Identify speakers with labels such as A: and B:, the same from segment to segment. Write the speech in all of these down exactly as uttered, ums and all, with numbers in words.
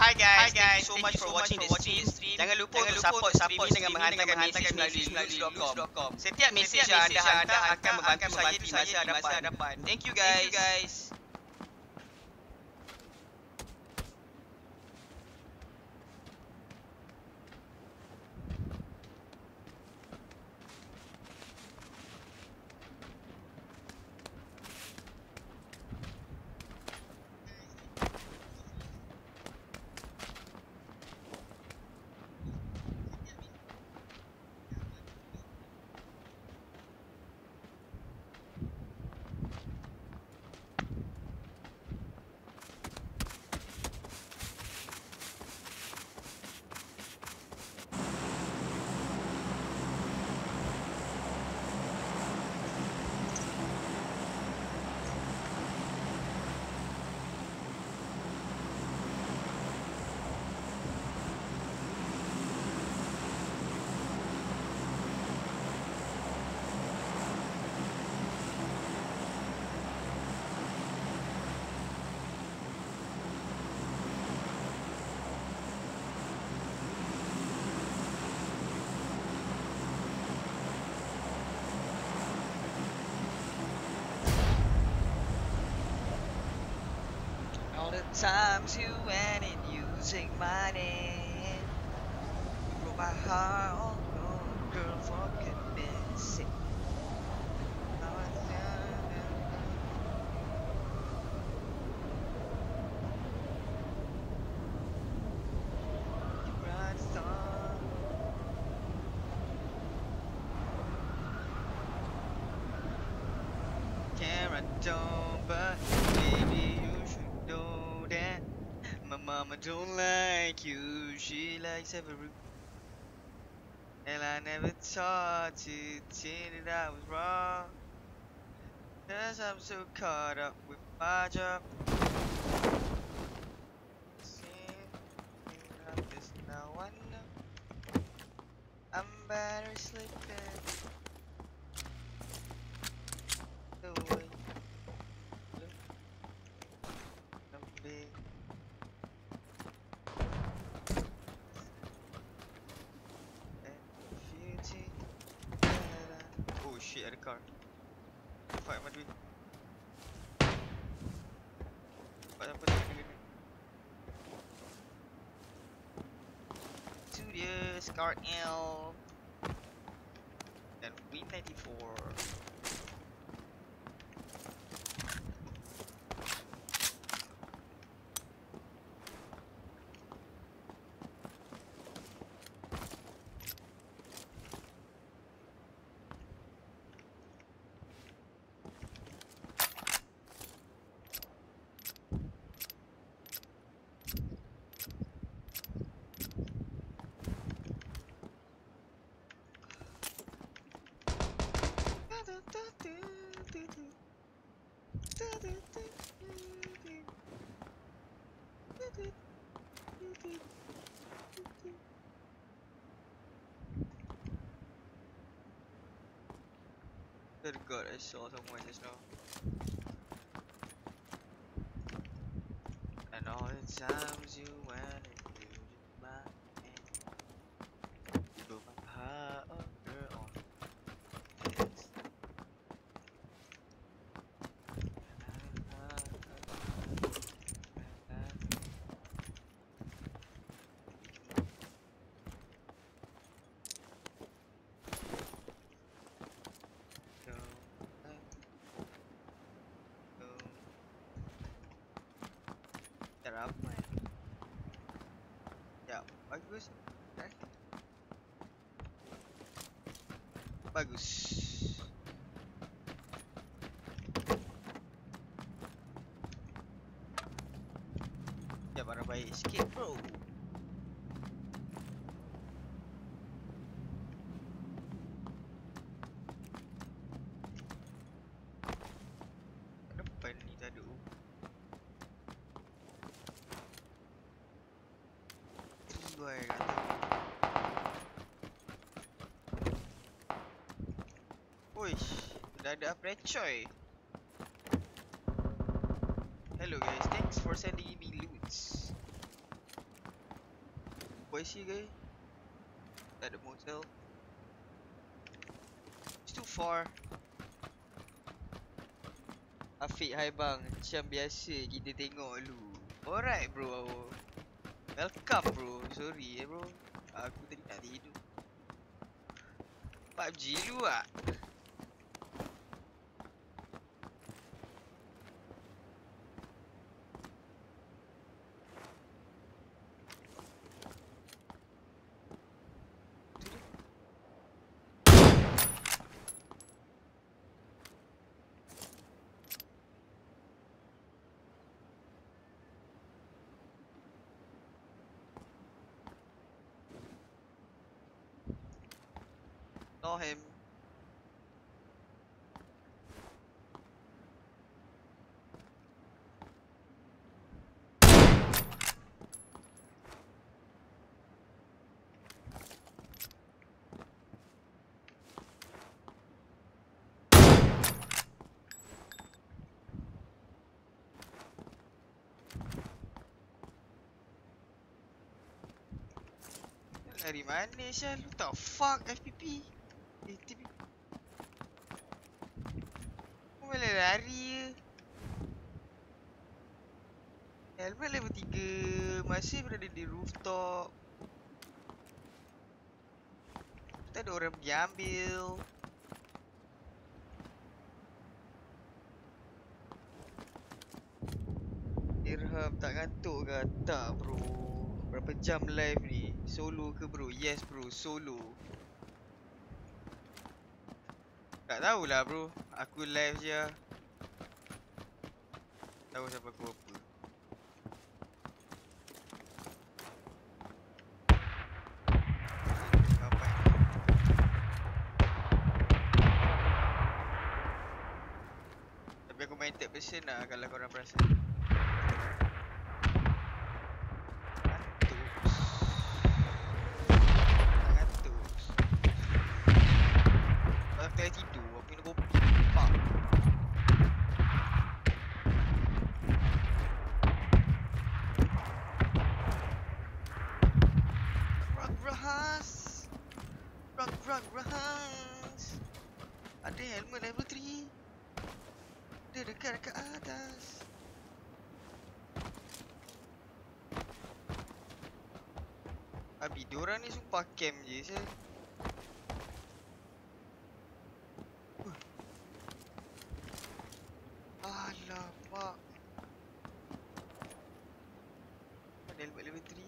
A: Hi guys, thank you so much for watching this stream. Jangan lupa untuk support streaming dengan menghantarkan mesej melalui lose dot com. Setiap mesej yang anda hantar akan membantu saya di masa hadapan. Thank you guys. All the times you went in using my name, you broke my heart, oh no, girl, for goodness sake. Karen don't, but baby you should know that my mama don't like you, she likes every. And I never taught to think that I was wrong, cause I'm so caught up with my job. This now I know I'm better sleeping. The way you look at me. Oh shit, ada car. Fuck, my dude. Fuck, apa tu? To the Scar L and V ninety-four. Good God, I saw someone just now. And all the times you went and you did my hand, you broke my heart, oh girl, on this. Apa ya? Ya, bagus. Eh. Bagus. Ya, barang baik sikit, bro. Depan ni tak ada. Uish, dah ada Prechoy. Hello guys, thanks for sending me loots. Boise ke? Tak ada motel. It's too far. Afiq, hai bang. Macam biasa kita tengok dulu. Alright bro. Welcome bro. Sorry eh bro. Aku tadi nak tidur. P U B G dulu lah. Saw him. Lari mana Syah? Lu tak fuck F P P. Eh, T P. Kau malah lari je. Helmet level tiga. Masih berada di rooftop. Tak ada orang pergi ambil. Dirham tak ngantuk ke? Tak bro. Berapa jam live ni? Solo ke bro? Yes bro, solo. Tak tahulah bro. Aku live je lah. Tahu siapa aku apa. Tapi aku main third person lah kalau korang perasan. Tengah tidur, aku minum kopi. Fuck. Rug Rahas. Rug Rug Rahas. Ada helmet level tiga. Dia dekat dekat atas. Abi, diorang ni sumpah camp je sel. Alamak. Ada helmet level tiga.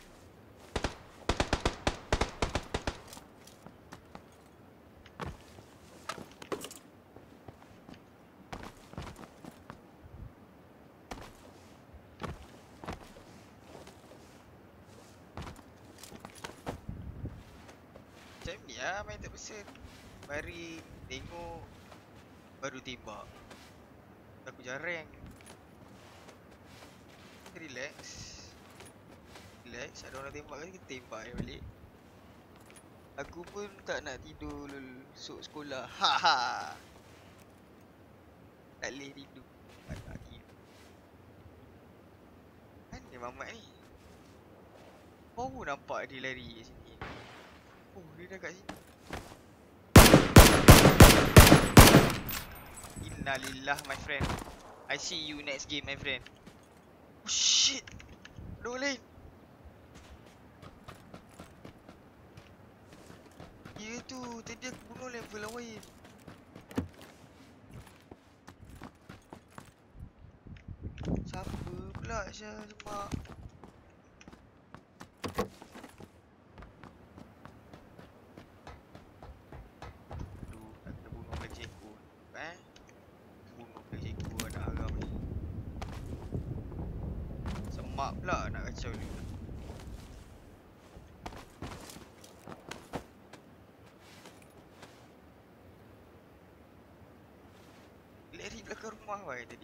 A: Macam ni lah main tak pesen. Mari tengok baru tembak. Aku jarang. Relax. Relax, ada orang tembak kan kita tembak je balik. Aku pun tak nak tidur lul. Esok sekolah. Ha ha. Tak boleh tidur. Tak nak tidur. Mana mamat ni? Baru nampak dia lari kat sini. Oh, dia dah kat sini. Innalillah my friend. I see you next game my friend. Oh shit. Ada orang lain. Ya tu, tadi aku bunuh level lain. Siapa pula Syah semak? Aduh, nak kena bunuh lagi ekor. Eh? Bunuh lagi ekor anak haram ni. Semak pula nak kacau ni. Lari belakang rumah wai tadi.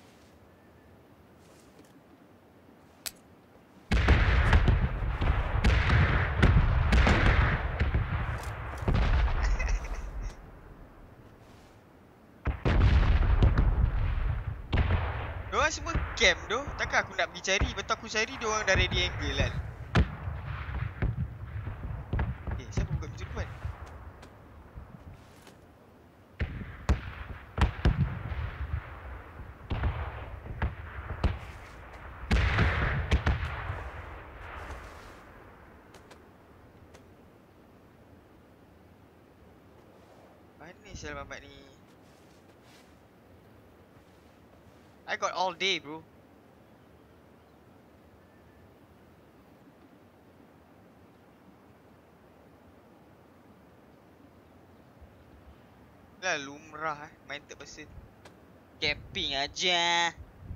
A: Diorang semua camp doh. Takkan aku nak pergi cari. Betul aku cari diorang dah ready angle kan. Sel mamat ni. I got all day, bro. Lah lumrah eh, main third person. Camping aja.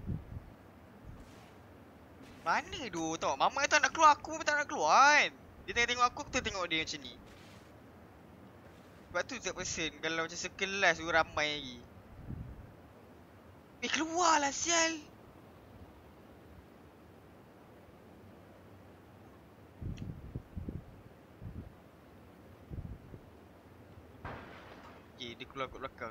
A: Mana tu? Tengok mama tak nak keluar, aku pun tak nak keluar kan. Dia tengok tengok aku, kita tengok dia macam ni. Sebab tu third person, kalau macam sekelas tu ramai lagi. Eh keluarlah sial. Okay, dia keluar kat belakang.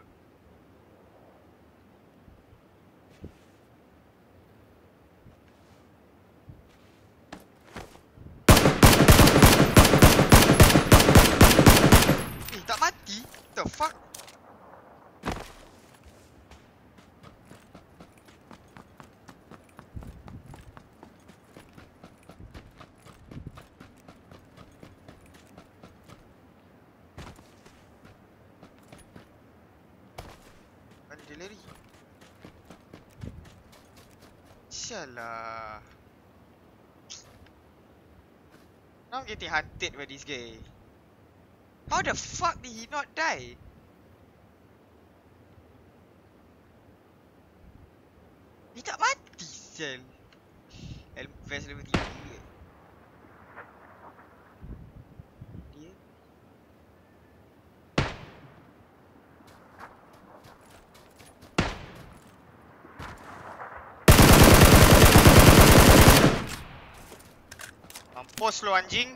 A: Eh tak mati? The fuck? Mana dia lari? Sialah. Now I'm getting hunted by this guy. How the fuck did he not die? Dia tak mati sial. Vest level tiga ke? Dia mampus lo anjing.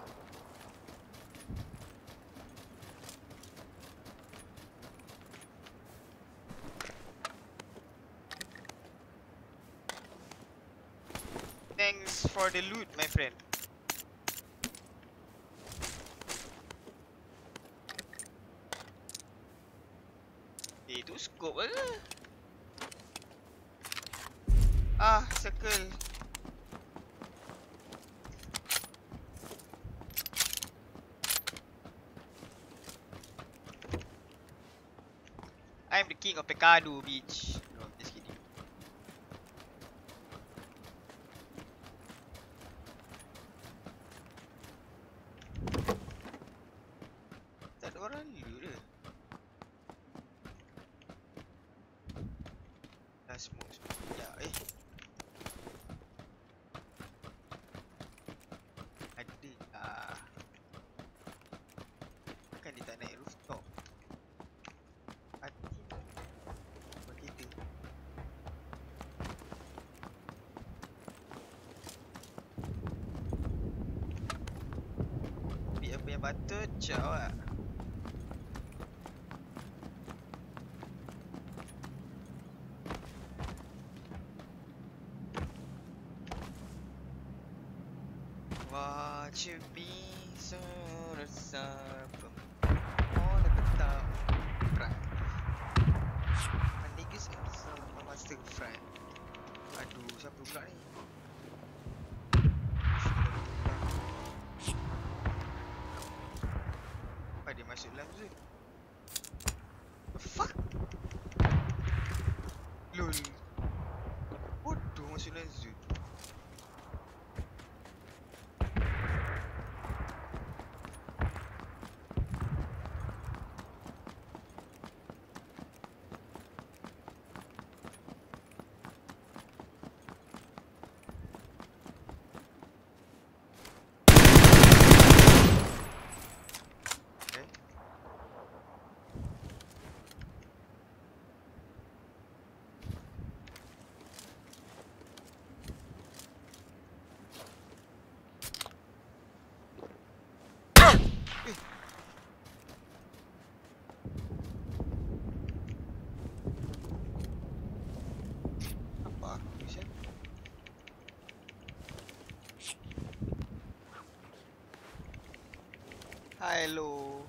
A: Thanks for the loot, my friend. Eh, tu scope ke? Ah, circle. I'm the king of Pecado, bitch. No, just kidding. Tak ada orang lu ke? Dah smoke smoke. Ya, eh. Ada ah. Kan dia tak naik rooftop. Hati bagi dia. Ambil apa yang patut, ciao lah. Watch you be so resabem. Oh, dapat tahu. Right. My niggas are my master friend. Aduh, siapa pula ni? Apa dia masuk dalam zone? The fuck? Lol. Bodoh masuk dalam zone. Hello.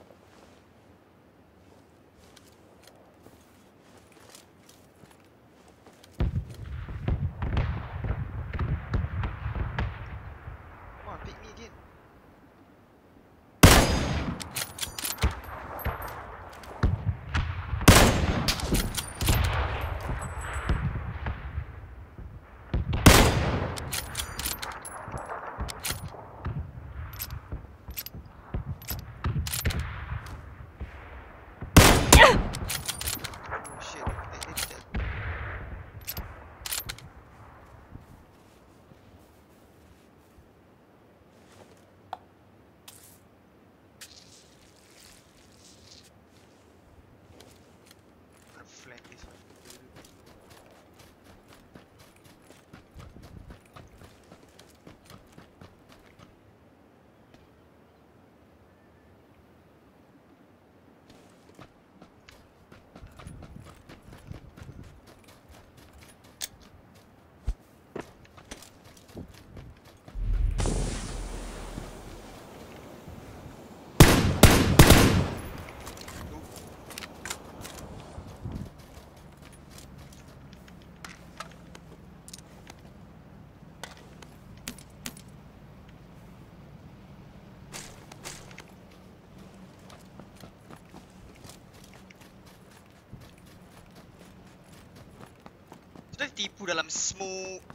A: Come on, pick me again. flank this one. Sudah tipu dalam smoke.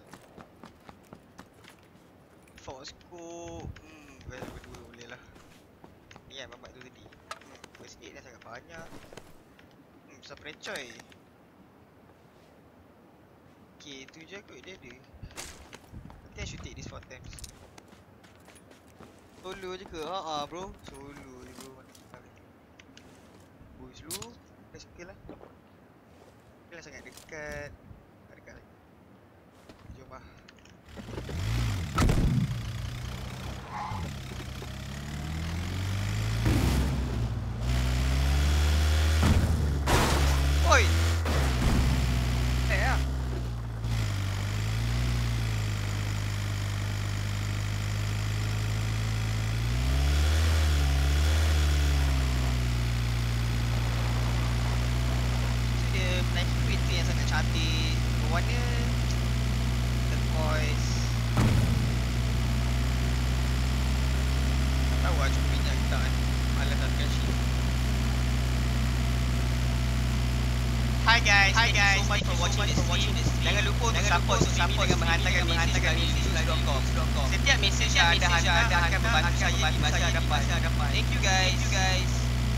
A: Force scope. Hmm, well, berdua boleh lah. Ni kan babat tu tadi. Hmm, first aid dah sangat banyak. Hmm, besar perencoy. Okay, tu je kot dia ada. Nanti I should take this four times. Solo je ke? Haa bro. Solo je bro. Boost dulu. Dah suka lah. Dia lah sangat dekat. Dekat lagi. Jom lah. Oi! Eh lah. Dia menaiki kereta yang sangat cantik. Berwarna turquoise. Tak tahu lah cukup minyak ke tak kan. Malas nak tekan shift. Hi guys, hi guys, thank you so much for watching this stream. Jangan lupa untuk support streaming dengan menghantarkan menghantarkan message dot com. Setiap message yang anda hantar akan membantu saya di masa hadapan. Thank you guys. Thank you guys.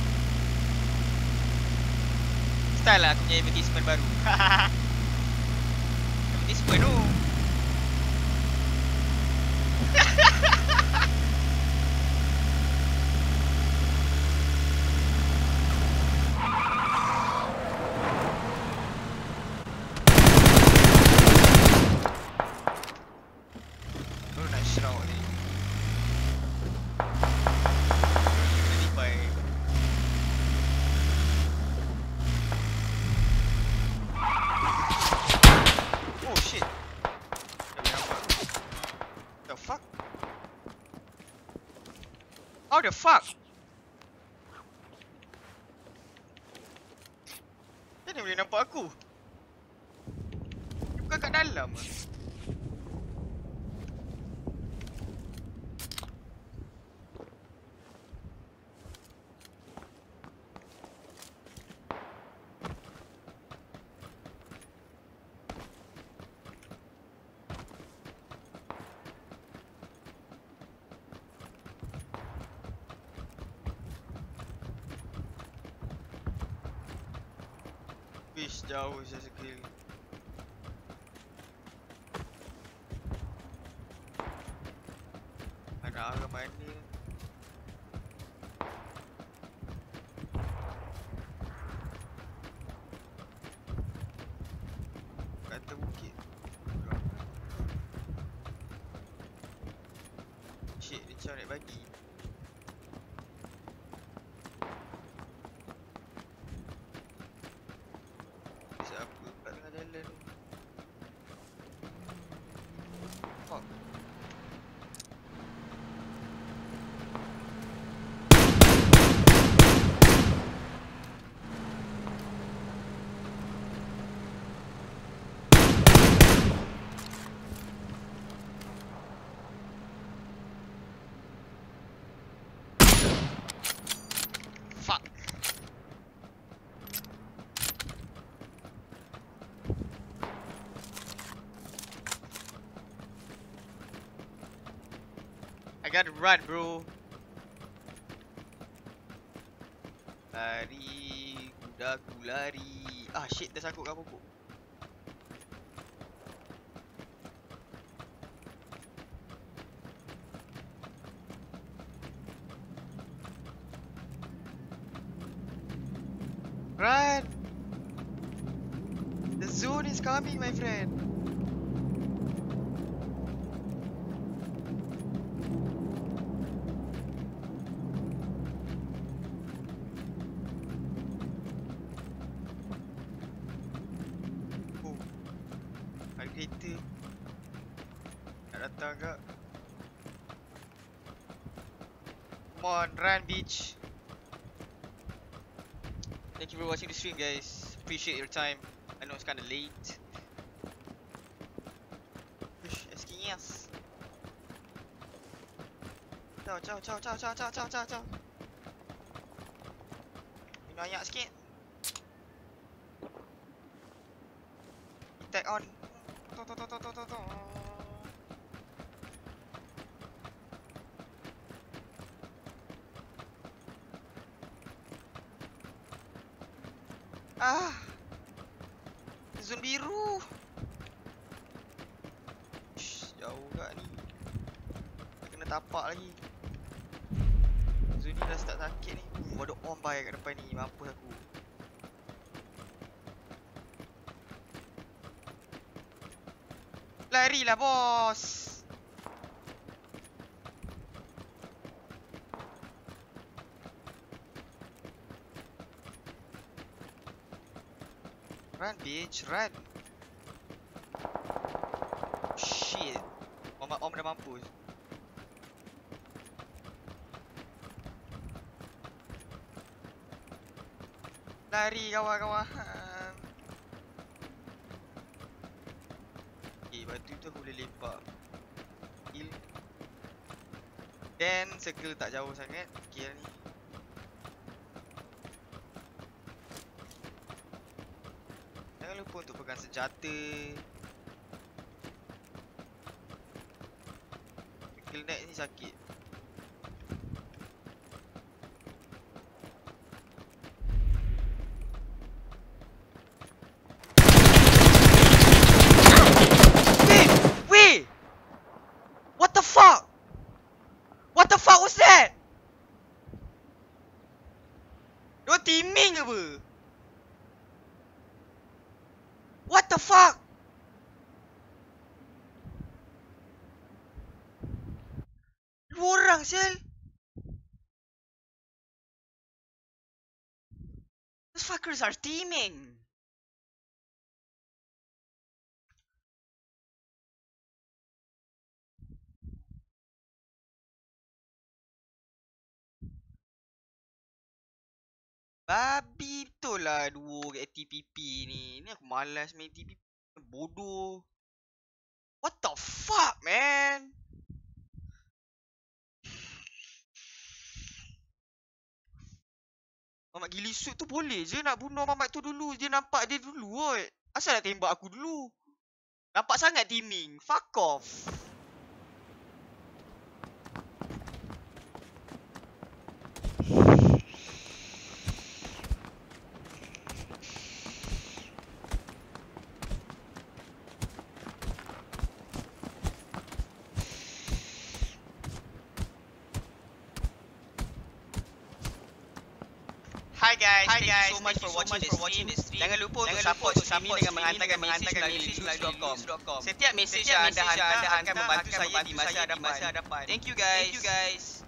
A: Style lah aku punya advertisement baru. Advertisement tu. Baru nak shroud ni. Baru kena lipai. Oh shit. Dah boleh nampak tu. The fuck? How the fuck? Dia ni boleh nampak aku. Dia bukan kat dalam ke? Fish jauh je skill. Ada arah mana? Kata bukit. Shit, dia macam naik bagi. Siapa kat tengah jalan tu? Fuck. Fuck. I gotta run, bro. Lari, kudaku lari. Ah shit, dah sangkut kat pokok. Run. zone is coming, my friend. Oh, ada kereta nak datang ke? Come on, run, bitch. Thank you for watching the stream, guys. Appreciate your time. I know it's kind of late. Ush, eskinhas. Ciao, ciao, ciao, ciao, ciao, ciao, ciao, ciao, ciao. Minum ayak sikit. Attack on. To, to, to, to, to, to, to. Ah, zone biru. Shh, jauh gak ni. Dah kena tapak lagi. Zone ni dah start sakit ni. Uh, ada om bay kat depan ni. Mampus aku. Larilah, bos. Run, bitch, run. Shit. Om, om dah mampus. Lari, kawan-kawan. Okay, batu tu aku boleh lepak. Heal. Then, circle tak jauh sangat. Okay lah ni. Jangan lupa untuk pegang senjata. Circle neck ni sakit. Wait! Wait! What the fuck? What the fuck was that? Dia teaming ke apa? What the fuck? Dua orang sel. Those fuckers are teaming. Babi betul lah duo kat T P P ni. Ni aku malas main T P P. Bodoh. What the fuck, man? Mamat gili suit tu boleh je nak bunuh mamat tu dulu. Dia nampak dia dulu kot. Asal nak tembak aku dulu? Nampak sangat teaming. Fuck off. Hi guys, Hi thank guys, you so much, for, so watching much for watching this stream. Jangan lupa untuk support stream ini dengan menghantarkan menghantarkan message melalui news dot com. Setiap message yang anda hantar akan membantu saya di masa hadapan. Thank you guys. Thank you guys.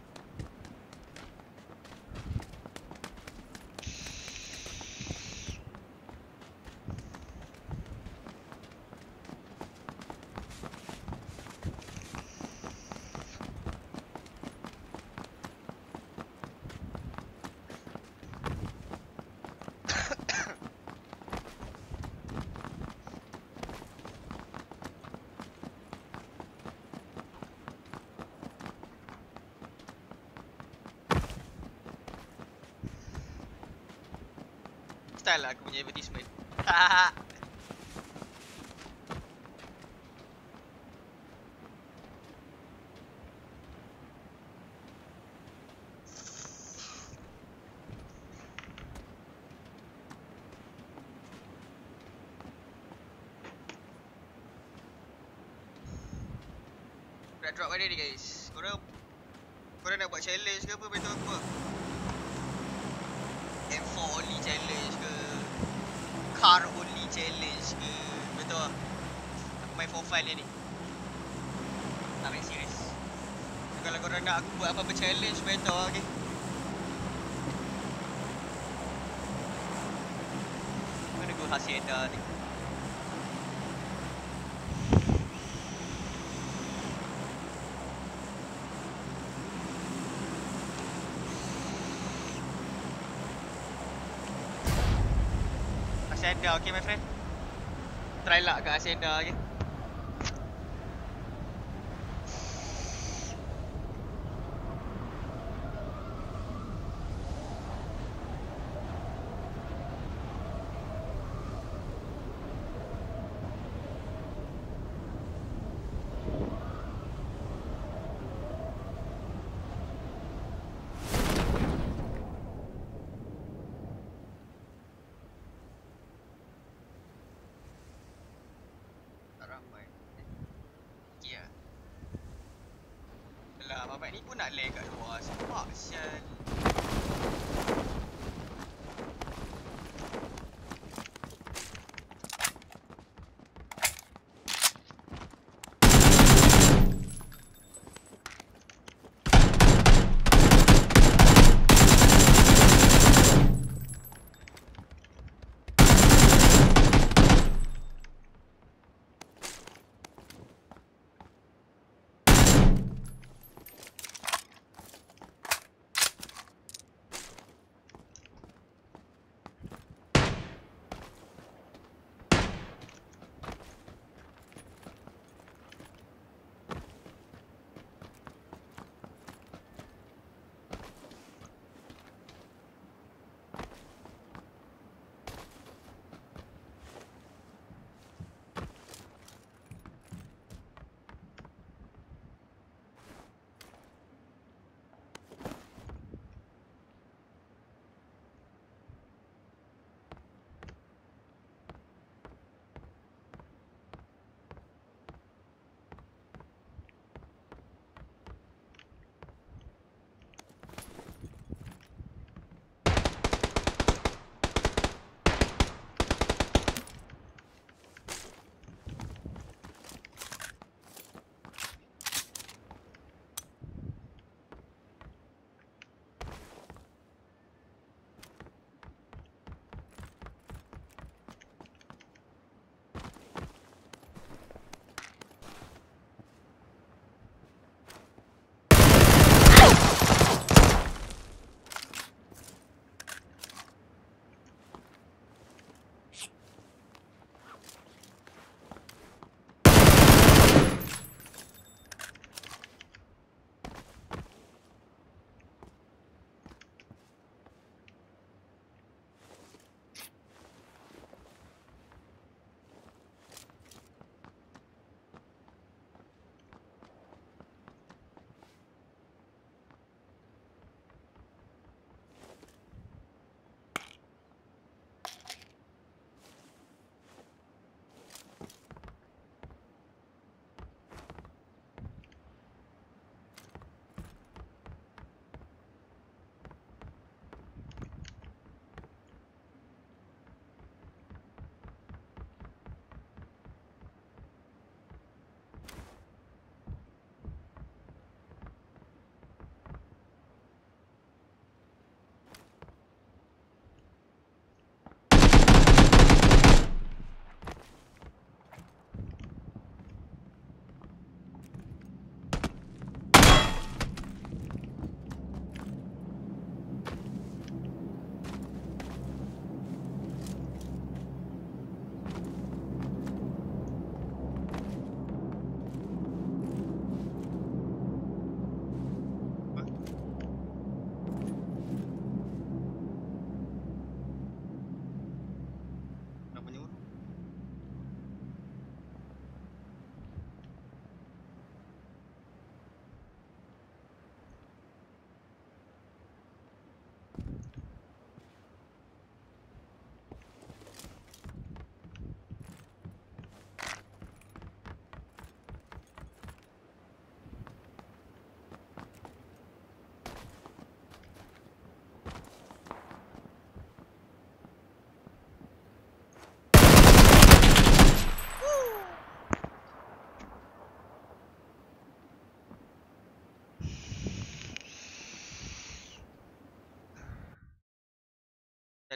A: Style lah aku punya advertisement. Hahaha. Dah drop ada ni guys. Korang Korang nak buat challenge ke apa? Beritahu aku lah. M four only challenge ke? Car only challenge ke. Betul. Aku main for fun ni. Tak main serius. Kalau korang nak aku buat apa-apa challenge, betul okay. Gonna go Hacienda ni. Hacienda, okay my friend. Try luck kat Hacienda, okay. Alah, Mamat ni pun nak lag kat luar. Sepak sial.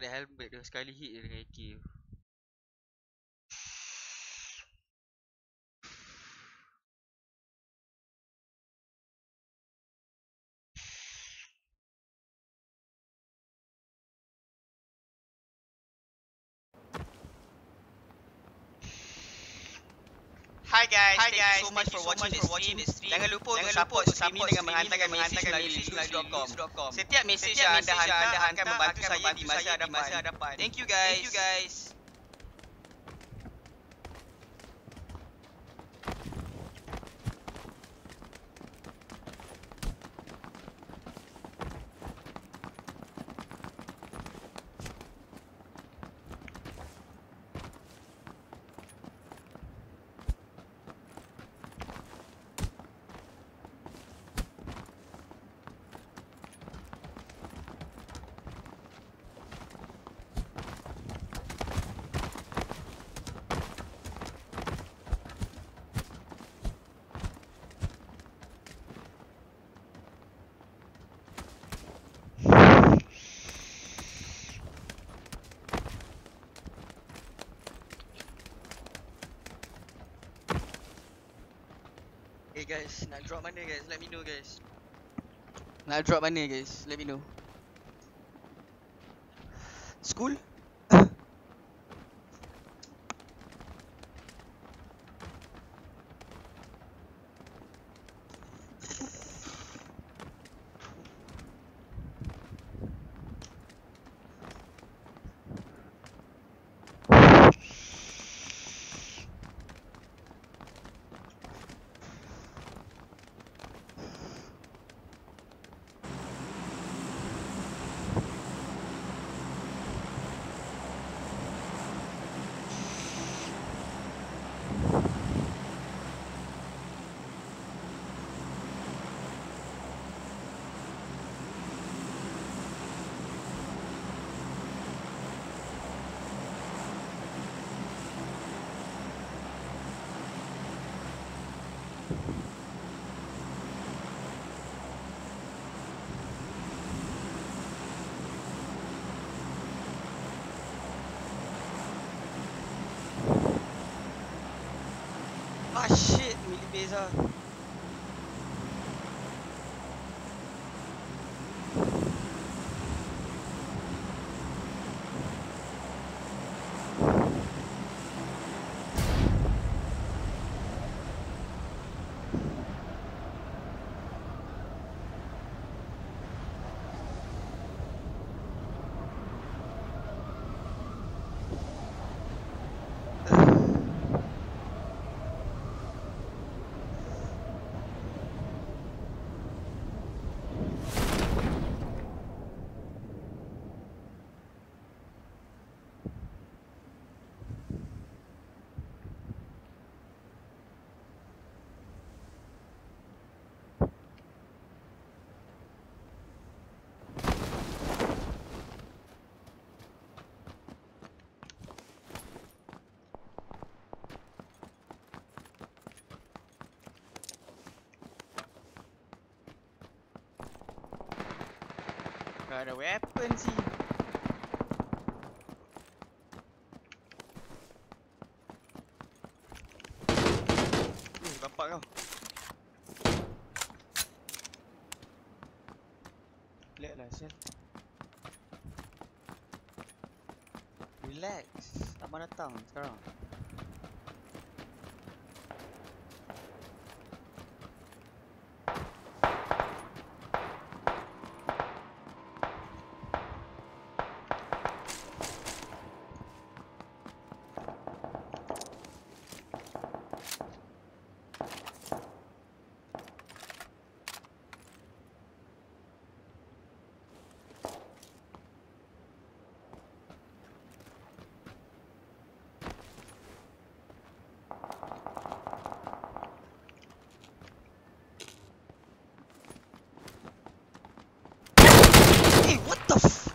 A: ada helmet dia, sekali hit dia dengan A K. Hi guys,
B: Hi
A: thank
B: guys,
A: you so much
B: thank
A: for
B: you so
A: watching
B: much
A: this
B: for watching
A: stream.
B: this stream.
A: Jangan lupa
B: Jangan
A: untuk
B: lupa
A: support
B: untuk
A: stream ni
B: support
A: dengan
B: stream ni
A: menghantarkan
B: dengan
A: message
B: menghantarkan
A: melalui
B: message
A: lose
B: melalui
A: dot com.
B: lose.com.
A: Setiap message
B: Setiap
A: yang anda
B: message yang
A: hantar
B: anda
A: akan
B: hantar
A: membantu
B: akan
A: saya
B: membantu
A: di masa
B: saya di
A: hadapan.
B: masa hadapan.
A: Thank you guys.
B: Thank you guys.
A: Hey guys, nak drop mana guys? Let me know guys. Nak drop mana guys? Let me know. School? Ah shit, milik Beza. Gak ada weapon sih. Eh, bapak kau. Relax lah, Sel. Relax. Abang datang sekarang. Eh, what the f...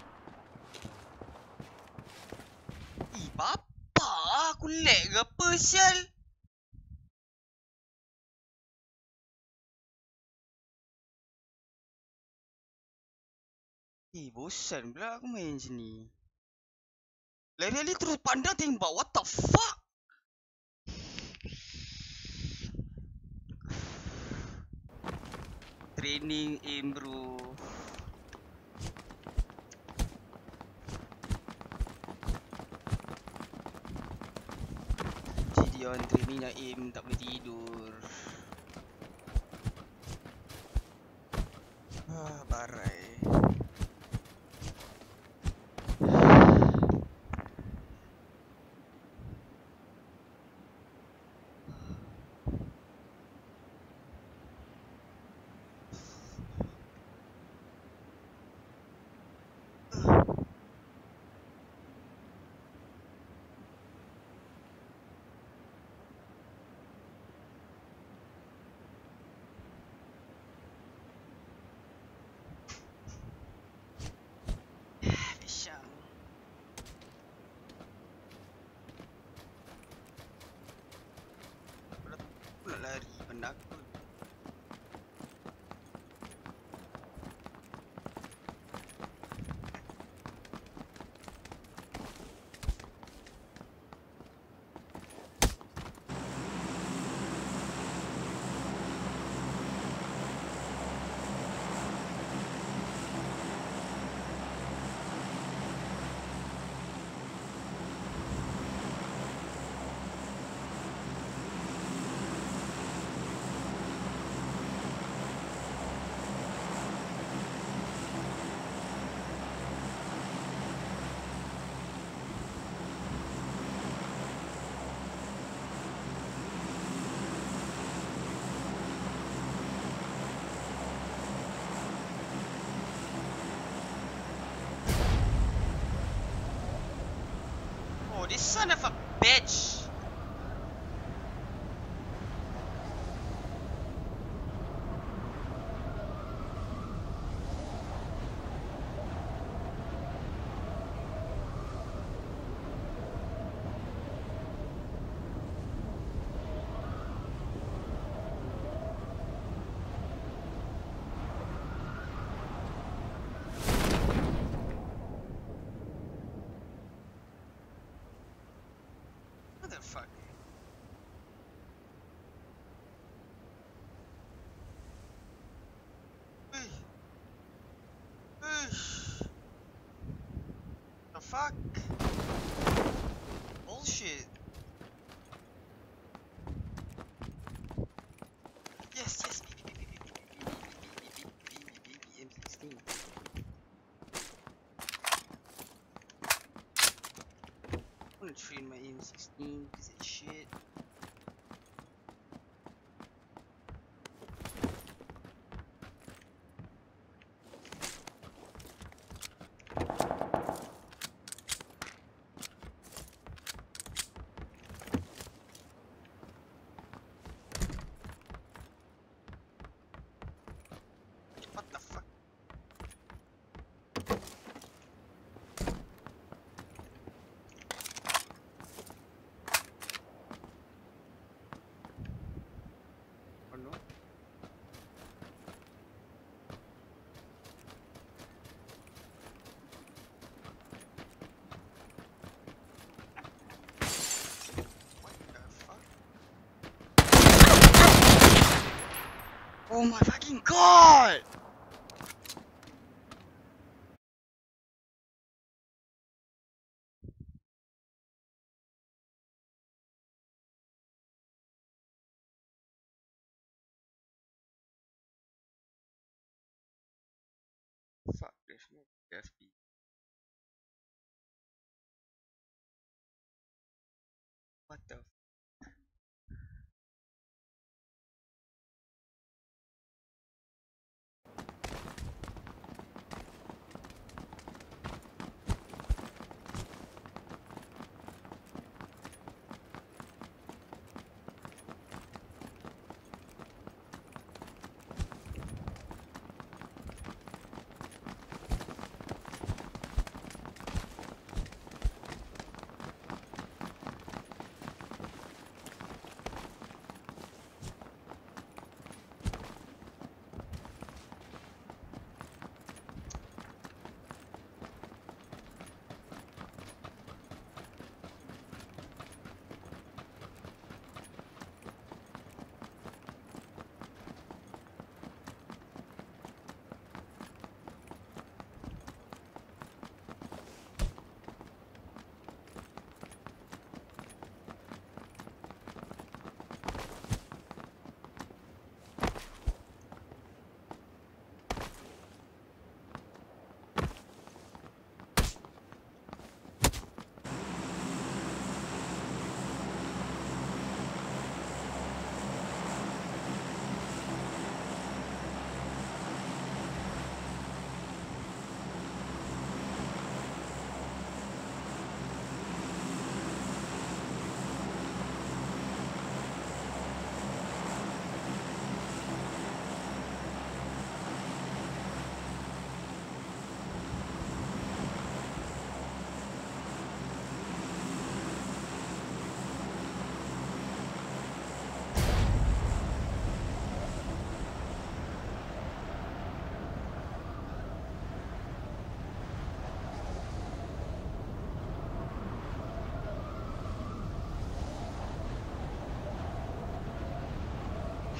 A: Ih, bapa aku lag ke apa, sial? Eh, bosan pula aku main sini. Like really terus pandang tembak. What the fuck? Training aim bro. Gideon training nak aim tak boleh tidur. Ah, barai. Syang. Aku nak lari penat aku. Oh, this son of a bitch. What the fuck? Hey. Hey. The fuck? Bullshit. Yes, yes. M sixteen. I wanna train my M sixteen because it's shit. What the fuck? Oh no. What the fuck? Oh my fucking god! Fuck, there's no F P. What the f-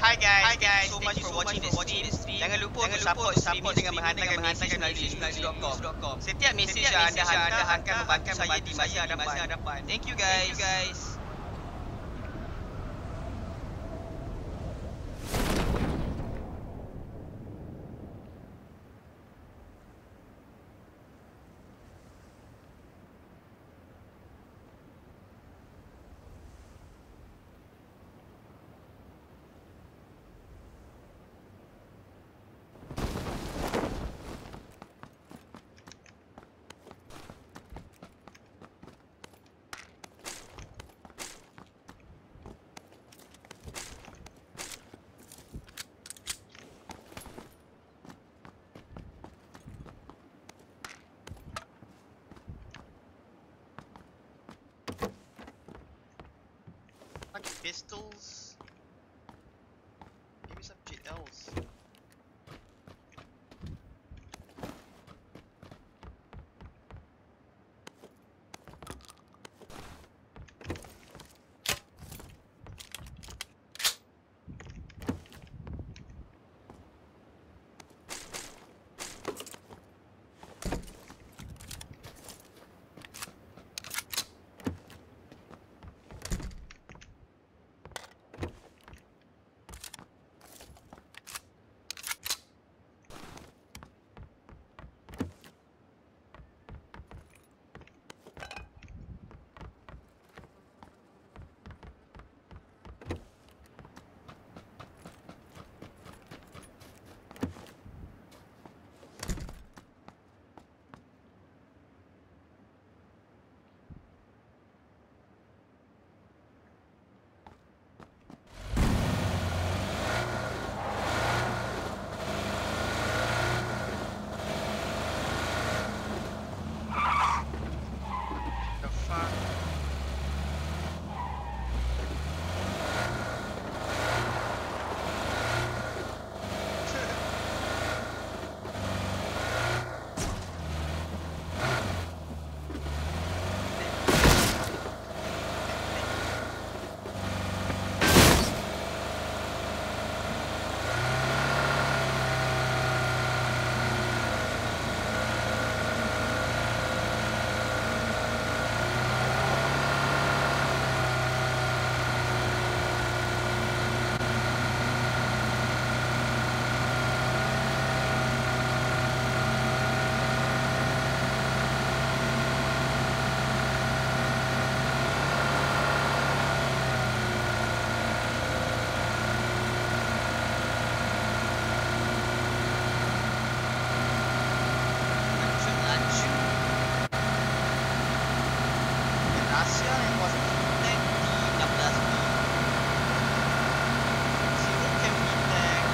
A: Hi guys,
B: Hi
A: thank you
B: guys,
A: so
B: thank
A: much
B: you
A: for
B: so much
A: watching the
B: for watching
A: stream.
B: the stream.
A: Jangan lupa
B: Jangan
A: untuk
B: lupa
A: support
B: untuk
A: streaming
B: support
A: dengan
B: streaming
A: menghantarkan
B: dengan
A: mesej
B: menghantarkan
A: melalui
B: mesej melalui
A: reviews dot com.
B: reviews dot com.
A: Setiap mesej
B: Setiap
A: yang anda
B: mesej yang anda
A: hantar akan
B: hantar
A: membantu
B: akan
A: saya
B: membantu
A: di
B: saya
A: masa
B: di masa
A: hadapan.
B: hadapan.
A: Thank you
B: Thank
A: guys.
B: you guys.
A: Like pistols. Give me some shit else. The fuck? Lancung, lancung. Rahasia yang kuasa tank di enam belas ni. Zero can be tank.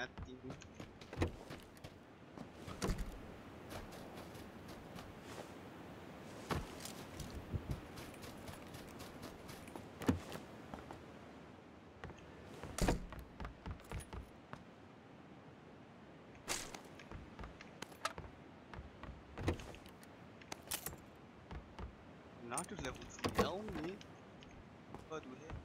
A: mati. Not to level three only. What the heck?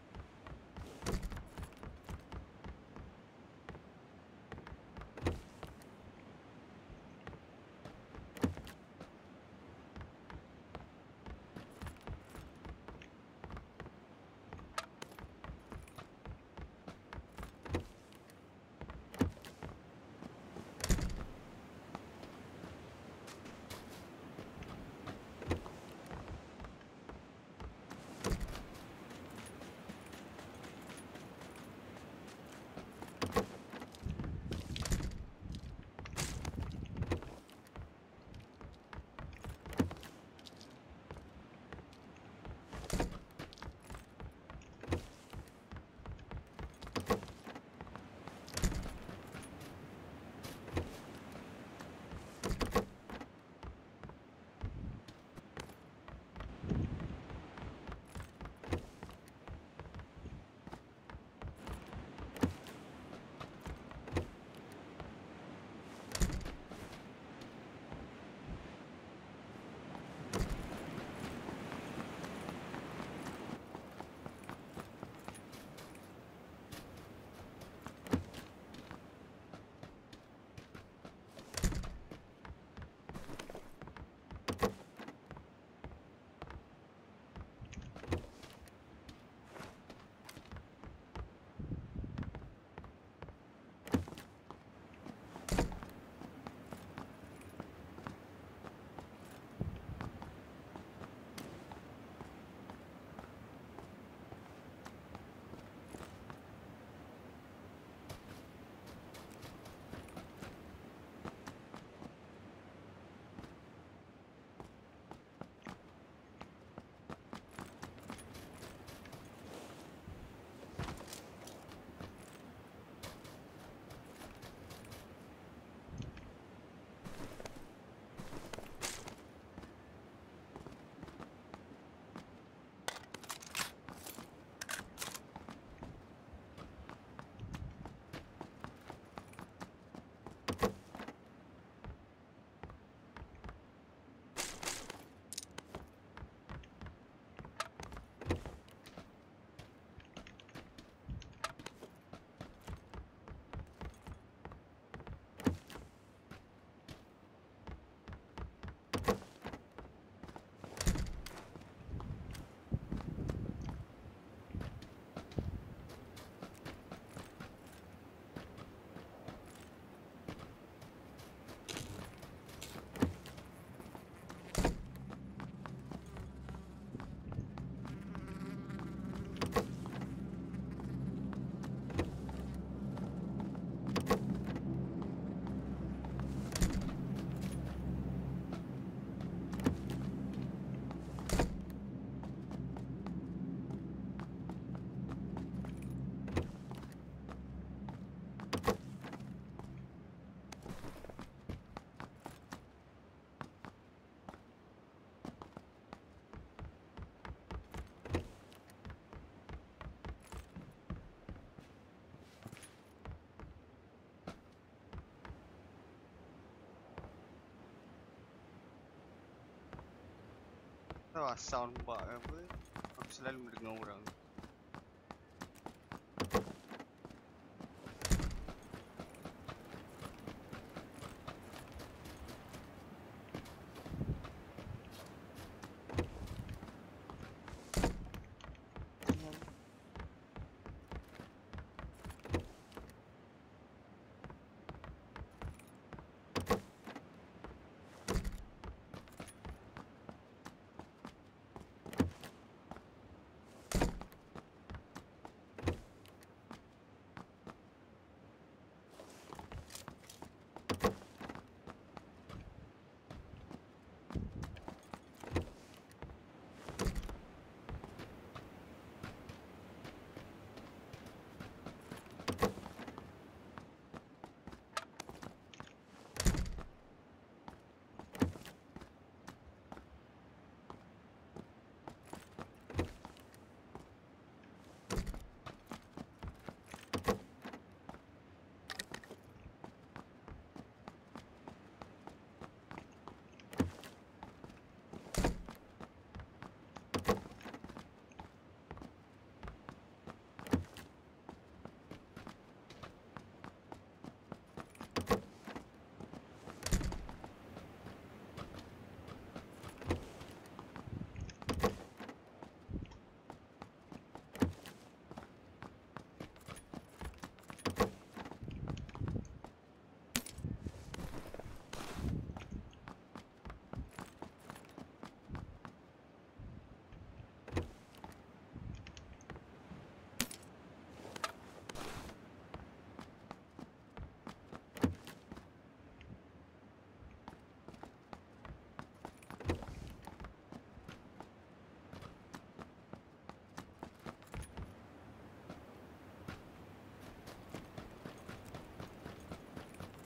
A: Tahu lah soundbar apa. Aku selalu mendengar orang.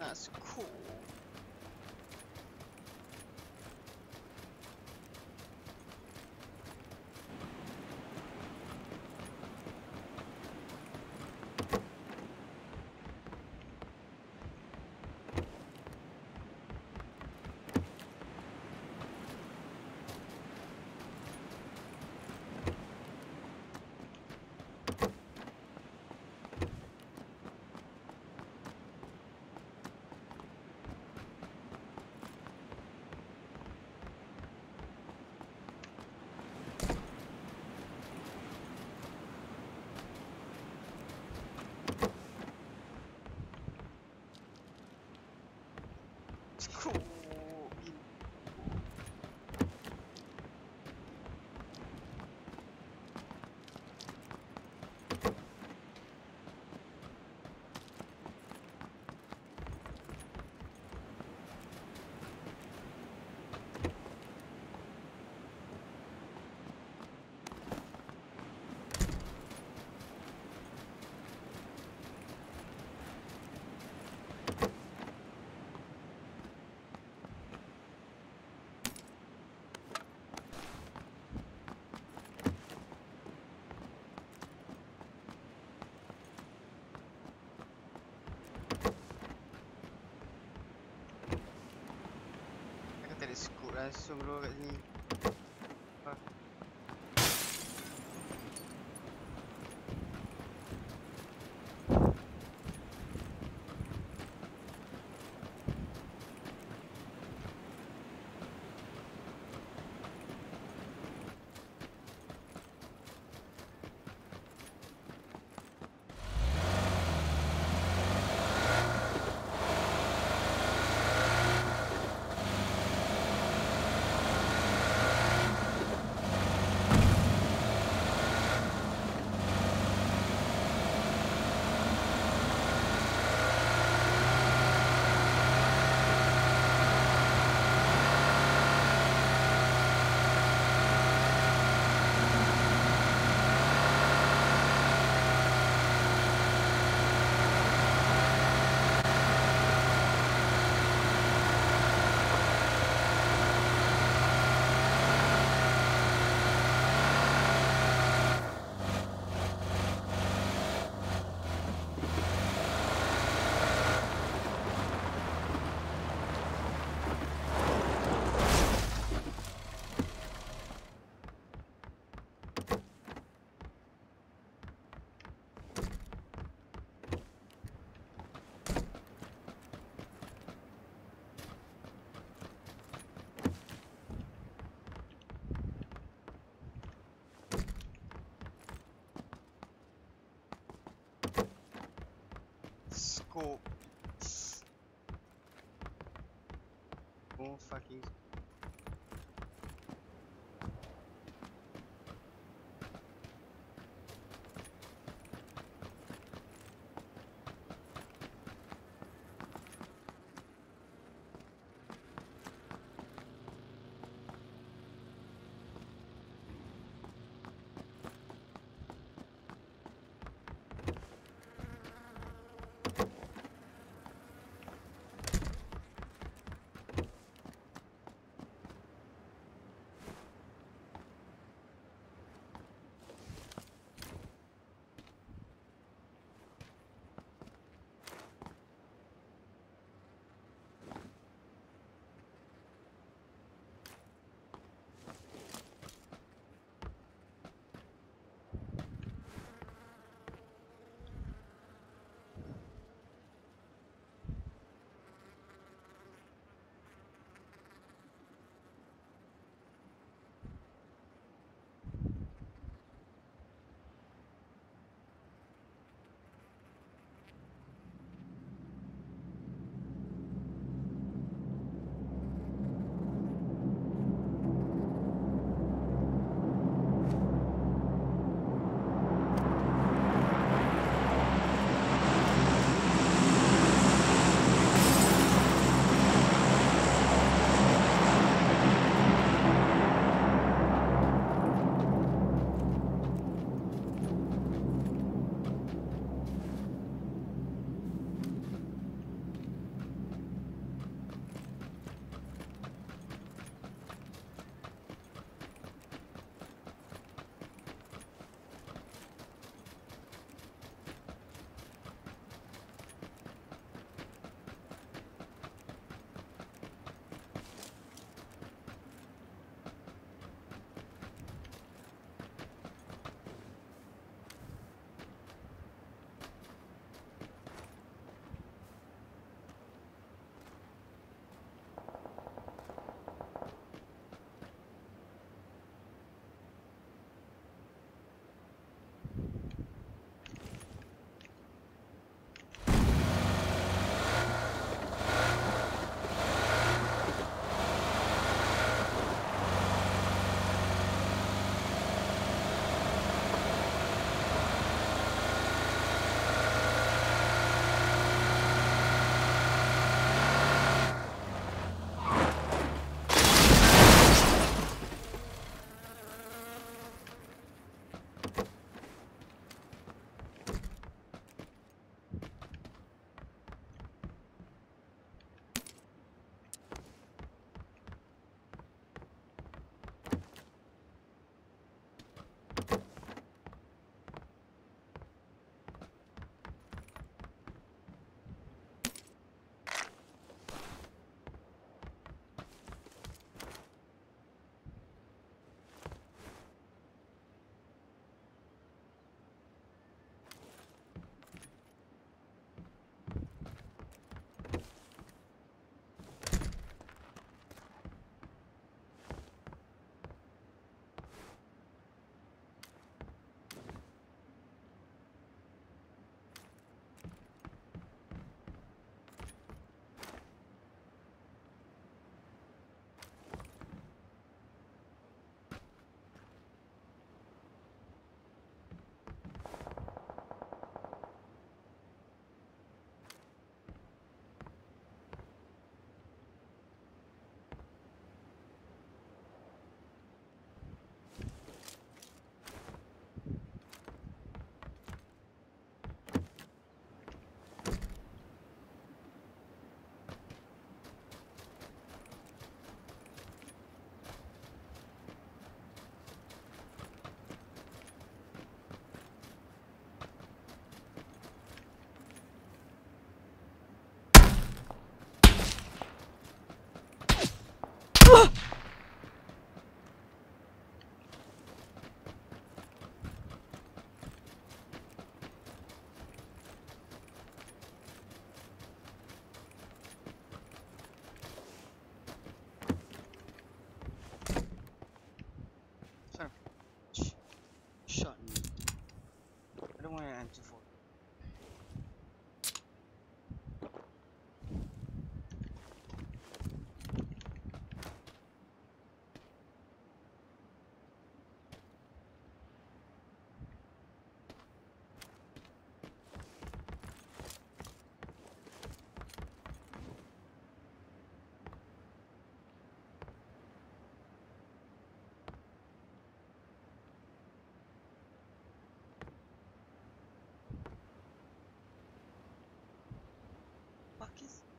A: That's cool. It's cool. Kan tak ada scoop langsung bro kat sini. Fuck. Scoop. Oh fucking.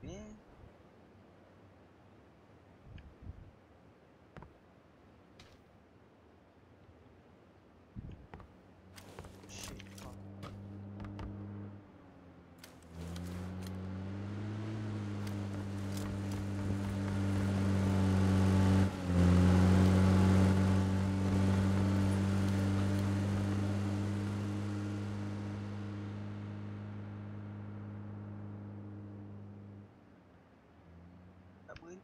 A: man. Shit, fuck. Tak ber.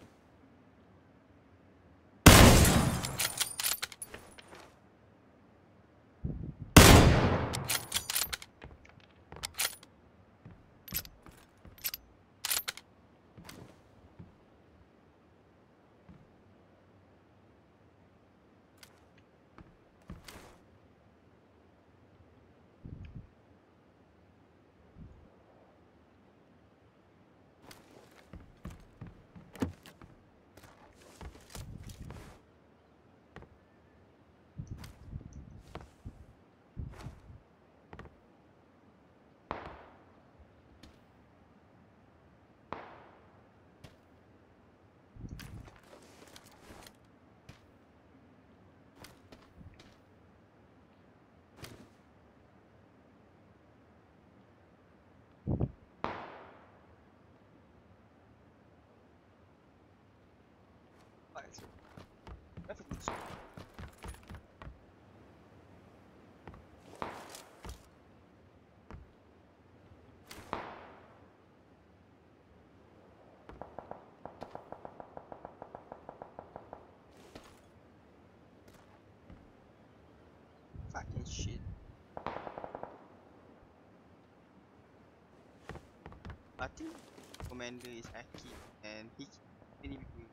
A: Right. Reference. Fucking shit. I think commander is Aki and he many people.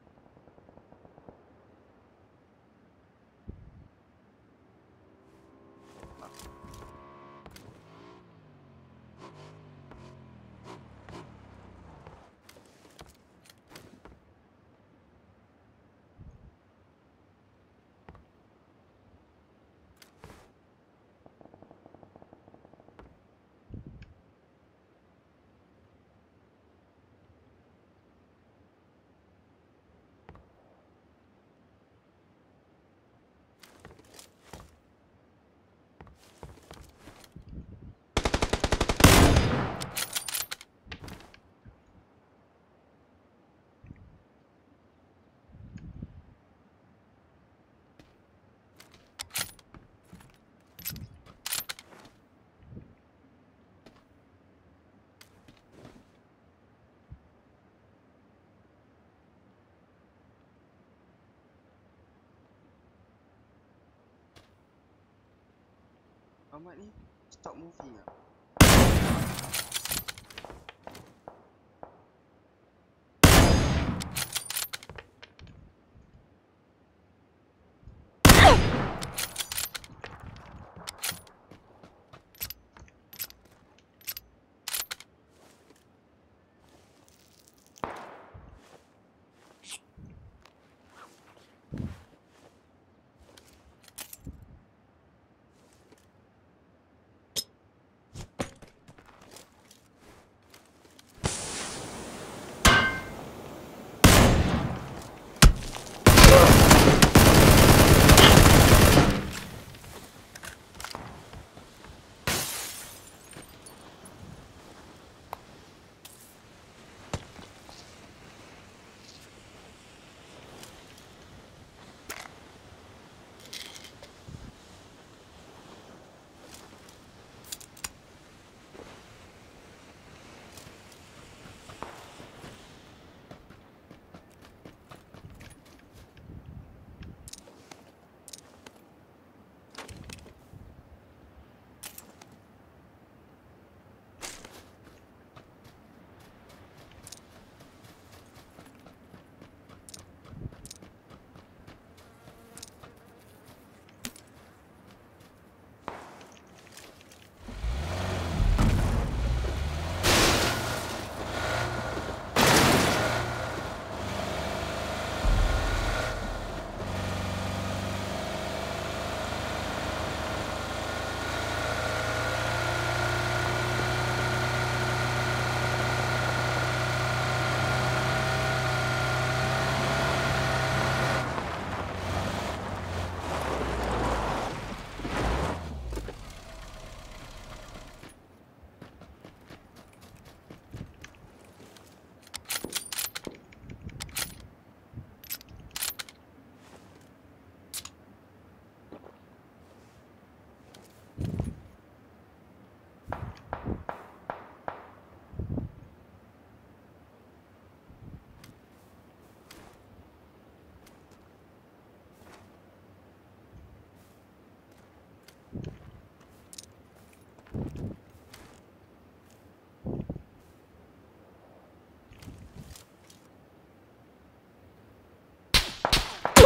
A: Ahmad ni stop moving ah.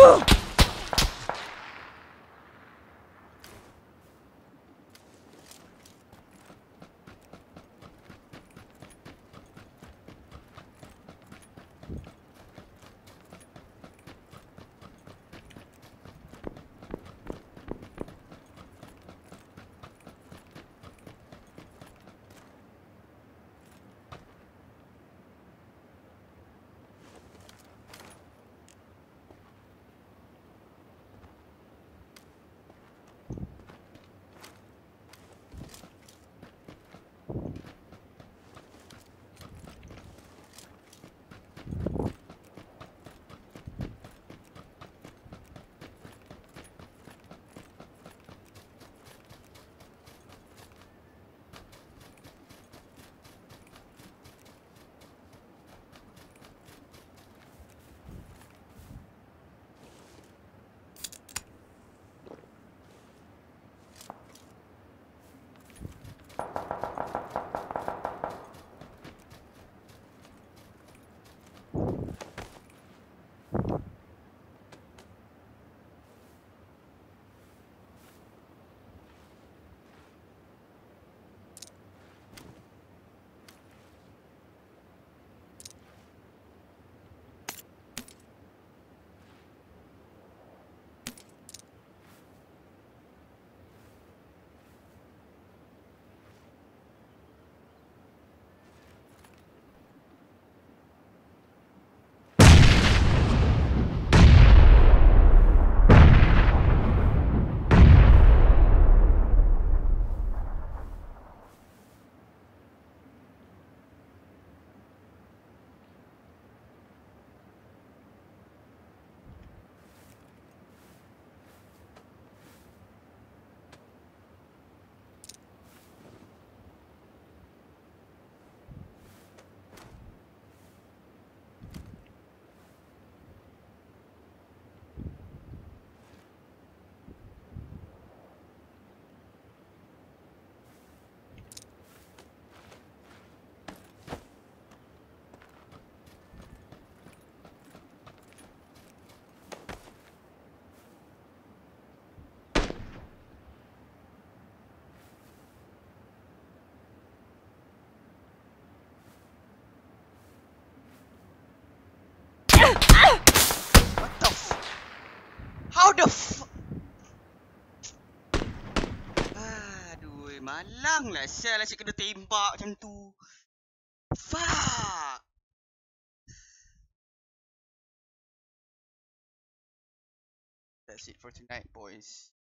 A: What the f... How the f... Aduh, malang lah sial asyik kena tembak macam tu. Fuck. That's it for tonight, boys.